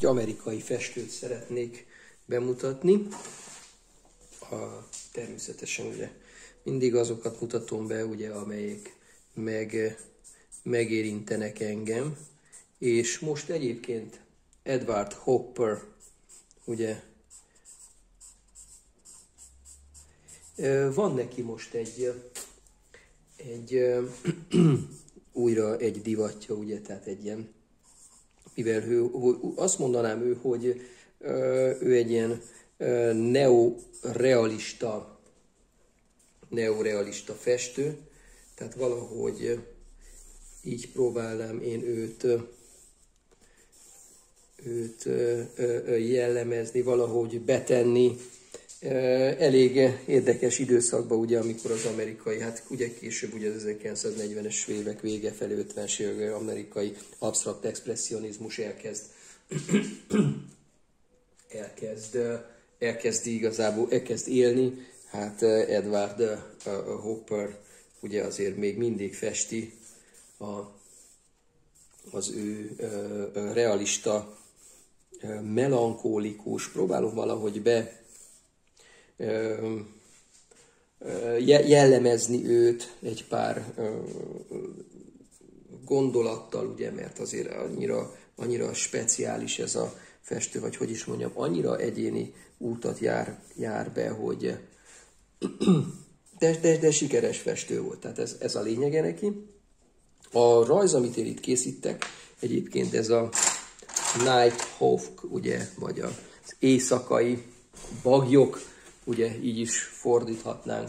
amerikai festőt szeretnék bemutatni. Természetesen ugye mindig azokat mutatom be, ugye, amelyek megérintenek engem. És most egyébként Edward Hopper, ugye, van neki most újra egy divatja, ugye, tehát egy ilyen, mivel azt mondanám hogy ő egy ilyen neorealista festő, tehát valahogy így próbálnám én őt jellemezni, valahogy betenni. Elég érdekes időszakban, ugye, amikor az amerikai, hát ugye később ugye az 1940-es évek vége felé, 50-es évek amerikai absztrakt expresszionizmus elkezd élni. Hát Edward Hopper ugye azért még mindig festi az ő realista, melankólikus, próbálom valahogy jellemezni őt egy pár gondolattal, ugye, mert azért annyira speciális ez a festő, vagy hogy is mondjam, annyira egyéni útat jár be, hogy de sikeres festő volt, tehát ez a lényege neki. A rajz, amit én itt készítek, egyébként ez a Night Hawk, ugye, vagy az éjszakai bagyok, ugye így is fordíthatnánk.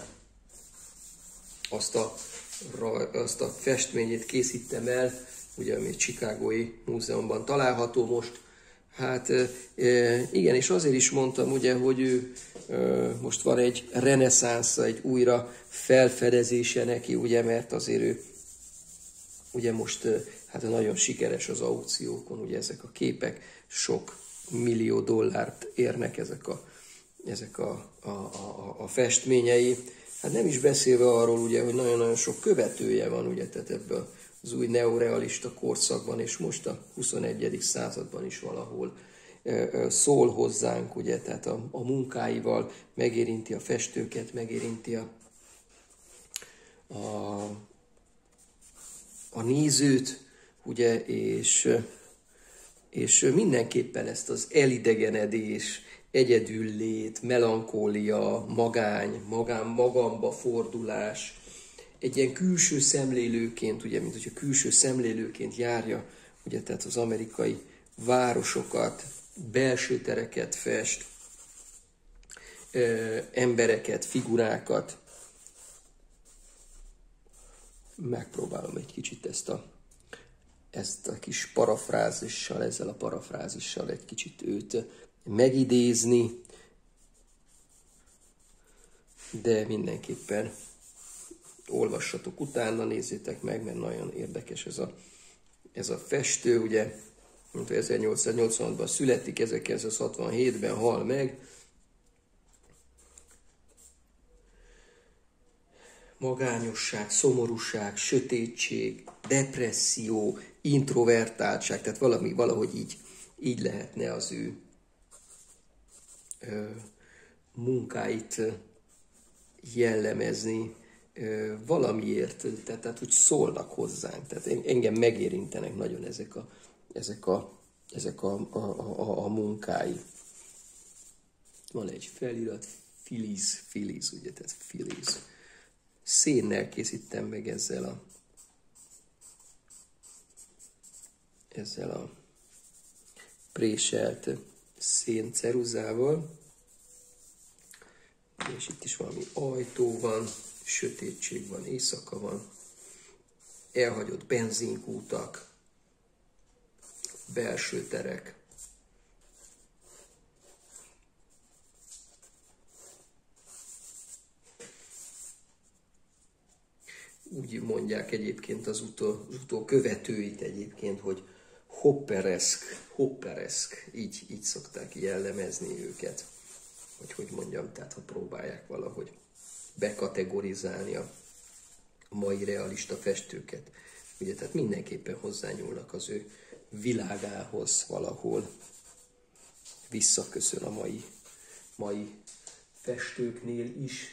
Azt a festményét készítem el, ugye, ami Chicagói Múzeumban található most. Hát igen, és azért is mondtam, ugye, hogy ő most van egy reneszánsza, egy újra felfedezése neki, ugye, mert azért ő ugye most hát nagyon sikeres az aukciókon, ugye ezek a képek sok millió dollárt érnek, ezek a festményei. Hát nem is beszélve arról, ugye, hogy nagyon-nagyon sok követője van, ugye, tehát ebben az új neorealista korszakban, és most a 21. században is valahol szól hozzánk, ugye, tehát a munkáival megérinti a festőket, megérinti a nézőt, ugye, és mindenképpen ezt az elidegenedés, egyedüllét, melankólia, magamba fordulás, egy ilyen külső szemlélőként, ugye, mint hogyha külső szemlélőként járja, ugye, tehát az amerikai városokat, belső tereket fest, embereket, figurákat. Megpróbálom egy kicsit ezt a kis parafrázissal, ezzel a parafrázissal egy kicsit őt megidézni, de mindenképpen olvassatok utána, nézzétek meg, mert nagyon érdekes ez a festő, ugye, mint 1886-ban születik, 1967-ben hal meg. Magányosság, szomorúság, sötétség, depresszió, introvertáltság, tehát valahogy így lehetne az ő munkáit jellemezni, valamiért, tehát úgy szólnak hozzánk, tehát engem megérintenek nagyon ezek a munkái. Van egy felirat, Filiz, ugye, tehát Filiz. Szénnel készítem meg ezzel a préselt szénceruzával. És itt is valami ajtó van, sötétség van, éjszaka van, elhagyott benzinkútak, belső terek. Úgy mondják egyébként az utó követőit egyébként, hogy hoppereszk, így szokták jellemezni őket. Hogy mondjam, tehát ha próbálják valahogy bekategorizálni a mai realista festőket. Ugye, tehát mindenképpen hozzányúlnak az ő világához valahol. visszaköszön a mai festőknél is.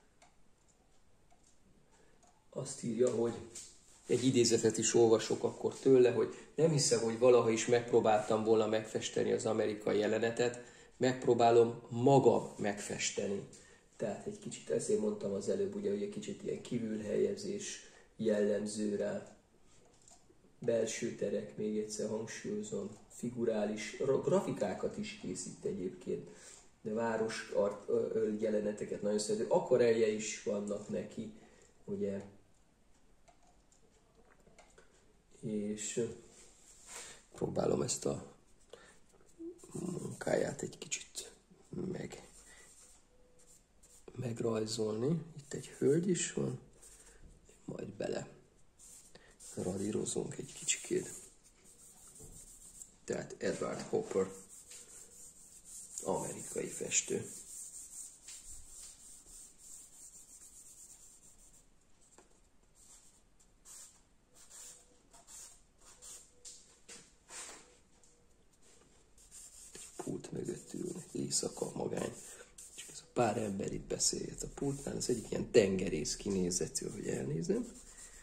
Azt írja, hogy egy idézetet is olvasok akkor tőle, hogy nem hiszem, hogy valaha is megpróbáltam volna megfesteni az amerikai jelenetet, megpróbálom magam megfesteni. Tehát egy kicsit, ezért mondtam az előbb, ugye, hogy egy kicsit ilyen kívülhelyezés jellemző rá. Belső terek, még egyszer hangsúlyozom, figurális, grafikákat is készít egyébként, de város jeleneteket nagyon szerető. Akvarelje is vannak neki, ugye. És próbálom ezt a munkáját egy kicsit megrajzolni. Itt egy hölgy is van, majd bele radírozunk egy kicsikét. Tehát Edward Hopper, amerikai festő. Pult mögött ülnek, éjszaka, magány. Csak ez a pár ember itt beszélget a pultnál, ez egyik ilyen tengerész kinézetű, hogy elnézem.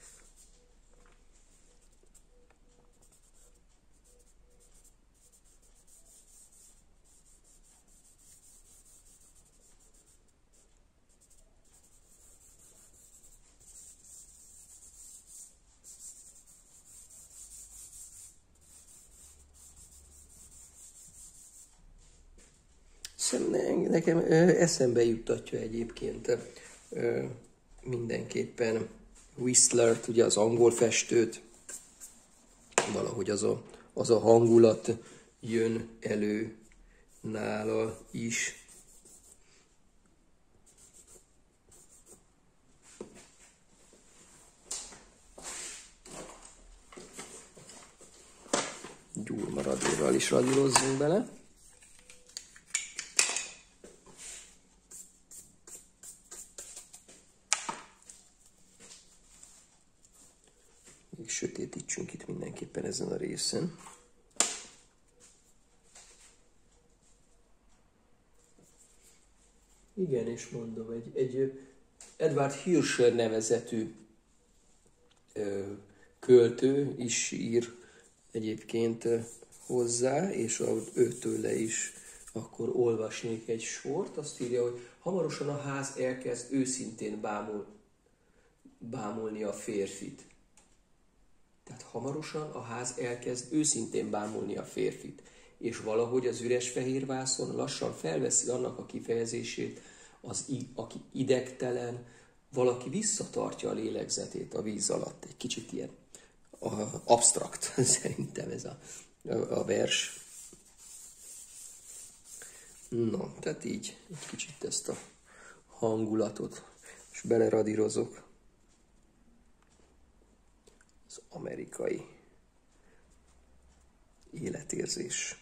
Nekem eszembe juttatja egyébként mindenképpen Whistlert, ugye az angol festőt, valahogy az a hangulat jön elő nála is. Gyúrmaradérral is radírozzunk bele. Sötétítsünk itt mindenképpen ezen a részen. Igen, és mondom, egy Edward Hirscher nevezetű költő is ír egyébként hozzá, és őtőle is akkor olvasnék egy sort. Azt írja, hogy hamarosan a ház elkezd őszintén bámulni a férfit. Tehát hamarosan a ház elkezd őszintén bámulni a férfit, és valahogy az üres fehér vászon lassan felveszi annak a kifejezését, aki idegtelen, valaki visszatartja a lélegzetét a víz alatt. Egy kicsit ilyen absztrakt szerintem ez a vers. No, tehát így egy kicsit ezt a hangulatot és beleradírozok. Az amerikai életérzés.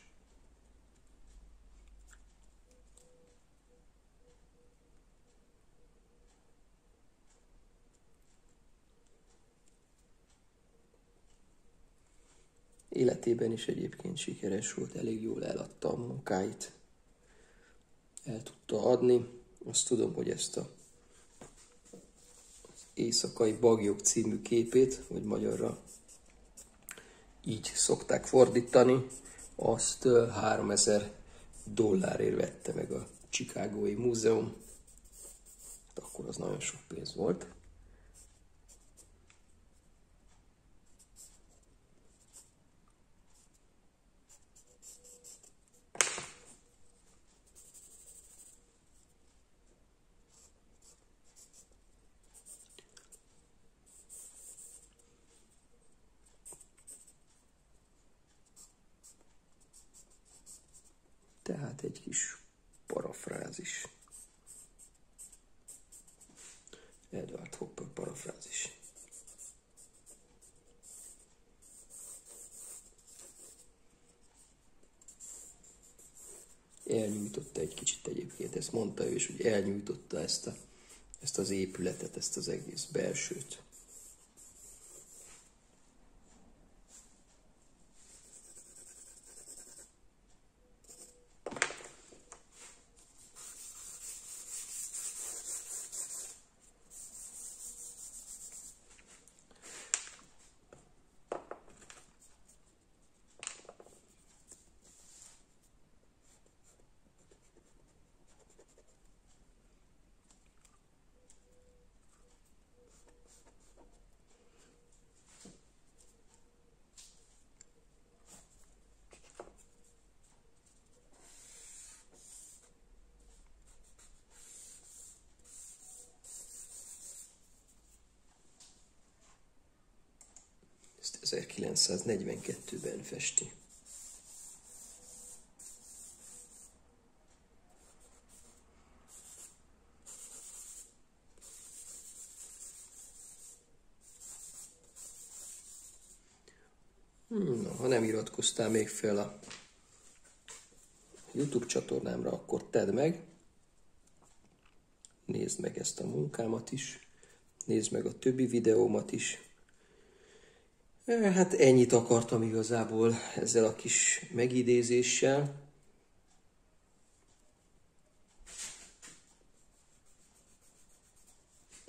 Életében is egyébként sikeres volt, elég jól eladta a munkáit. El tudta adni. Azt tudom, hogy ezt az Éjszakai Baglyok című képét, vagy magyarra így szokták fordítani, azt $3000 vette meg a Chicagói Múzeum. Akkor az nagyon sok pénz volt. Tehát egy kis parafrázis. Edward Hopper parafrázis. Elnyújtotta egy kicsit egyébként, ezt mondta ő is, hogy elnyújtotta ezt az épületet, ezt az egész belsőt. 1942-ben festi. Na, ha nem iratkoztál még fel a YouTube csatornámra, akkor tedd meg. Nézd meg ezt a munkámat is. Nézd meg a többi videómat is. Hát ennyit akartam igazából ezzel a kis megidézéssel.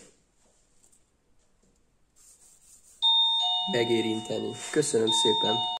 Megérinteni. Köszönöm szépen!